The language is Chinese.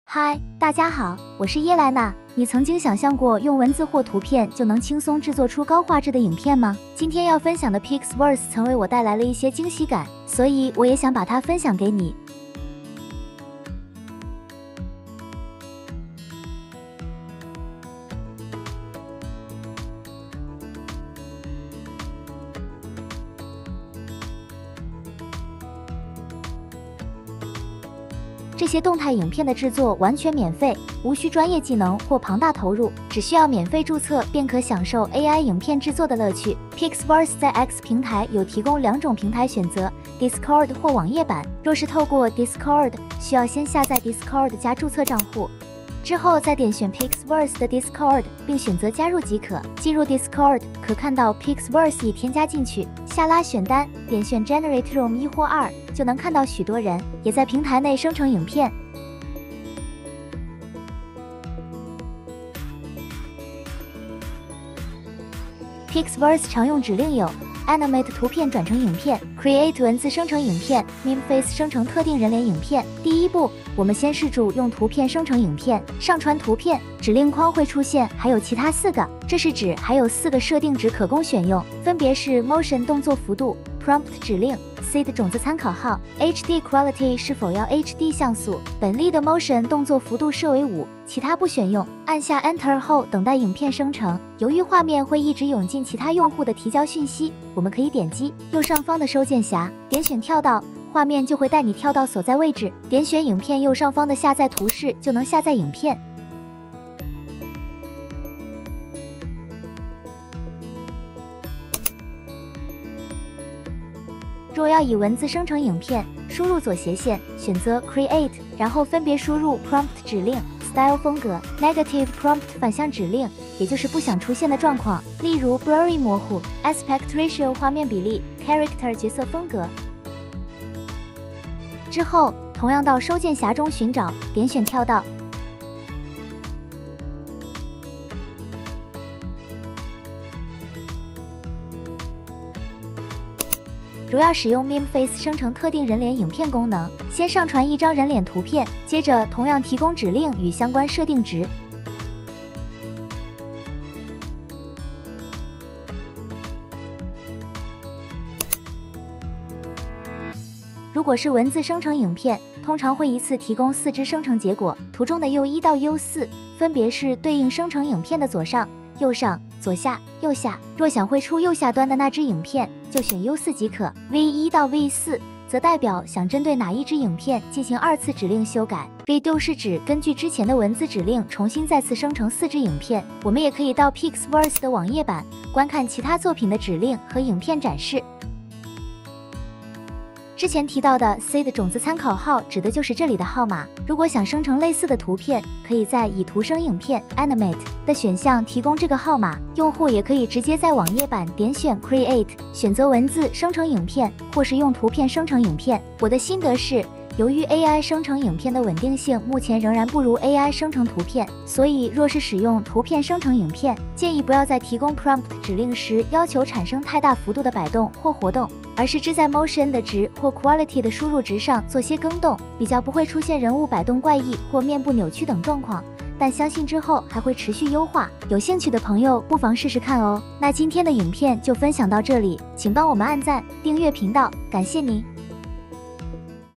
嗨，大家好，我是耶莱娜。你曾经想象过用文字或图片就能轻松制作出高画质的影片吗？今天要分享的 Pixverse 曾为我带来了一些惊喜感，所以我也想把它分享给你。这些动态影片的制作完全免费，无需专业技能或庞大投入，只需要免费注册便可享受 AI 影片制作的乐趣。Pixverse 在 X 平台有提供2种平台选择 ，Discord 或网页版。若是透过 Discord， 需要先下载 Discord 加注册账户，之后再点选 Pixverse 的 Discord 并选择加入即可。进入 Discord， 可看到 Pixverse 已添加进去，下拉选单，点选 Generate Room 1或2。就能看到许多人也在平台内生成影片。Pixverse 常用指令有 Animate 图片转成影片 ，Create 文字生成影片 ，Meme Face 生成特定人脸影片。第一步，我们先试着用图片生成影片，上传图片，指令框会出现还有其他4个，这是指还有4个设定值可供选用，分别是 Motion 动作幅度、Prompt 指令。Seed 种子参考号 HD Quality 是否要 HD 像素，本例的 Motion 动作幅度设为5，其他不选用。按下 Enter 后等待影片生成，由于画面会一直涌进其他用户的提交讯息，我们可以点击右上方的收件匣，点选跳到，画面就会带你跳到所在位置，点选影片右上方的下载图示就能下载影片。若要以文字生成影片，输入左斜线，选择 Create， 然后分别输入 Prompt 指令、Style 风格、Negative Prompt 反向指令，也就是不想出现的状况，例如 Blurry 模糊、Aspect Ratio 画面比例、Character 角色风格。之后，同样到收件匣中寻找，点选跳到。如要使用 Meme Face 生成特定人脸影片功能，先上传一张人脸图片，接着同样提供指令与相关设定值。如果是文字生成影片，通常会一次提供4支生成结果，图中的 U1 到 U4 分别是对应生成影片的左上、右上、左下、右下。若想绘出右下端的那支影片，就选 U4 即可。V1 到 V4 则代表想针对哪一支影片进行2次指令修改。Redo 是指根据之前的文字指令重新再次生成4支影片。我们也可以到 Pixverse 的网页版观看其他作品的指令和影片展示。之前提到的 Seed 种子参考号指的就是这里的号码。如果想生成类似的图片，可以在以图生影片 Animate 的选项提供这个号码。用户也可以直接在网页版点选 Create， 选择文字生成影片，或是用图片生成影片。我的心得是，由于 AI 生成影片的稳定性目前仍然不如 AI 生成图片，所以若是使用图片生成影片，建议不要在提供 Prompt 指令时要求产生太大幅度的摆动或活动，而是只在 Motion 的值或 Quality 的输入值上做些更动，比较不会出现人物摆动怪异或面部扭曲等状况。但相信之后还会持续优化，有兴趣的朋友不妨试试看哦。那今天的影片就分享到这里，请帮我们按赞、订阅频道，感谢您。